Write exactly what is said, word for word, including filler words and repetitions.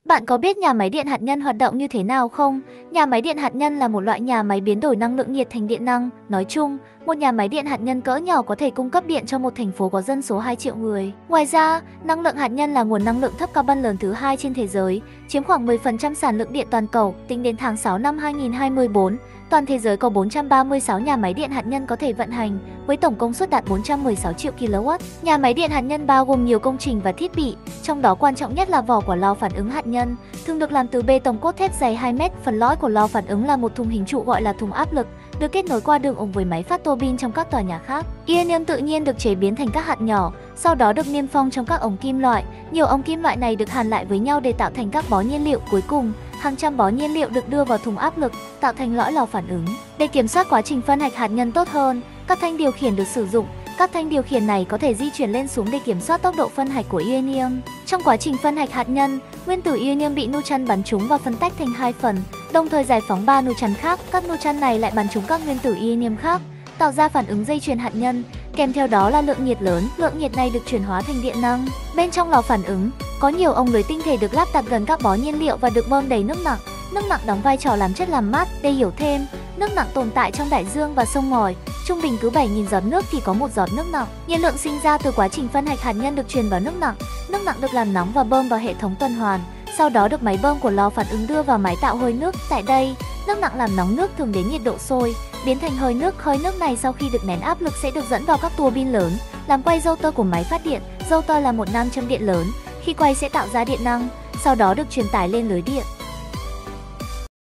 Bạn có biết nhà máy điện hạt nhân hoạt động như thế nào không? Nhà máy điện hạt nhân là một loại nhà máy biến đổi năng lượng nhiệt thành điện năng. Nói chung, một nhà máy điện hạt nhân cỡ nhỏ có thể cung cấp điện cho một thành phố có dân số hai triệu người. Ngoài ra, năng lượng hạt nhân là nguồn năng lượng thấp carbon lớn thứ hai trên thế giới, chiếm khoảng mười phần trăm sản lượng điện toàn cầu. Tính đến tháng sáu năm hai nghìn không trăm hai mươi tư, toàn thế giới có bốn trăm ba mươi sáu nhà máy điện hạt nhân có thể vận hành, với tổng công suất đạt bốn trăm mười sáu triệu ki lô oát. Nhà máy điện hạt nhân bao gồm nhiều công trình và thiết bị, trong đó quan trọng nhất là vỏ của lò phản ứng hạt nhân, thường được làm từ bê tông cốt thép dày hai mét. Phần lõi của lò phản ứng là một thùng hình trụ gọi là thùng áp lực, được kết nối qua đường ống với máy phát tua bin trong các tòa nhà khác. Uranium tự nhiên được chế biến thành các hạt nhỏ, sau đó được niêm phong trong các ống kim loại. Nhiều ống kim loại này được hàn lại với nhau để tạo thành các bó nhiên liệu. Cuối cùng, hàng trăm bó nhiên liệu được đưa vào thùng áp lực, tạo thành lõi lò phản ứng. Để kiểm soát quá trình phân hạch hạt nhân tốt hơn, các thanh điều khiển được sử dụng. Các thanh điều khiển này có thể di chuyển lên xuống để kiểm soát tốc độ phân hạch của uranium. Trong quá trình phân hạch hạt nhân, nguyên tử uranium bị neutron bắn trúng và phân tách thành hai phần, đồng thời giải phóng ba neutron khác. Các neutron này lại bắn trúng các nguyên tử uranium khác, tạo ra phản ứng dây chuyền hạt nhân. Kèm theo đó là lượng nhiệt lớn. Lượng nhiệt này được chuyển hóa thành điện năng. Bên trong lò phản ứng, có nhiều ống lưới tinh thể được lắp đặt gần các bó nhiên liệu và được bơm đầy nước nặng. Nước nặng đóng vai trò làm chất làm mát. Để hiểu thêm, nước nặng tồn tại trong đại dương và sông ngòi. Trung bình cứ bảy nghìn giọt nước thì có một giọt nước nặng. Nhiệt lượng sinh ra từ quá trình phân hạch hạt nhân được truyền vào nước nặng. Nước nặng được làm nóng và bơm vào hệ thống tuần hoàn. Sau đó được máy bơm của lò phản ứng đưa vào máy tạo hơi nước. Tại đây, nước nặng làm nóng nước thường đến nhiệt độ sôi, biến thành hơi nước. Hơi nước này sau khi được nén áp lực sẽ được dẫn vào các tua bin lớn, làm quay rotor của máy phát điện. Rotor là một nam châm điện lớn, khi quay sẽ tạo ra điện năng, sau đó được truyền tải lên lưới điện.